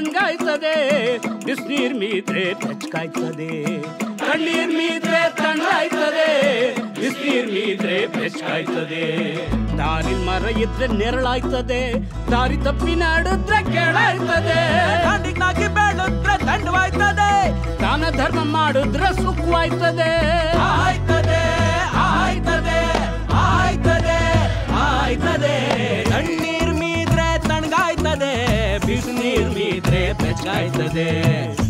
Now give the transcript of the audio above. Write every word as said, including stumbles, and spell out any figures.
ತಣ್ಣಗಾಯ್ತದೆ, ಬಿಸಿನೀರ್ ಮೀದ್ರೆ ಬೆಚ್ಚಗಾಯ್ತದೆ. ತಣ್ಣೀರ್ ಮೀದ್ರೆ ತಣ್ಣಗಾಯ್ತದೆ, ಬಿಸಿನೀರ್ ಮೀದ್ರೆ ಬೆಚ್ಚಗಾಯ್ತದೆ. ದಾರಿ ಮರ ಇದ್ರೆ ನೆರಳಾಯ್ತದೆ, ದಾರಿ ತಪ್ಪಿ ನಾಡಿದ್ರೆ ಕೆಳಾಯ್ತದೆ. ದಾಂಡಿಗ್ನಾಗಿ ಬೆಳೆದ್ರೆ ದಂಡವಾಯ್ತದೆ, ದಾನ ಧರ್ಮ ಮಾಡಿದ್ರೆ ಸುಖವಾಯ್ತದೆ. ಆಯ್ತದೆ ಆಯ್ತದೆ ಆಯ್ತದೆ ಆಯ್ತದೆ. ತಣ್ಣೀರ್ ಮೀದ್ರೆ ತಣ್ಣಗಾಯ್ತದೆ, ಬಿಸಿನೀರ್ ಮೀದ್ರೆ ಬೆಚ್ಚಗಾಯ್ತದೆ.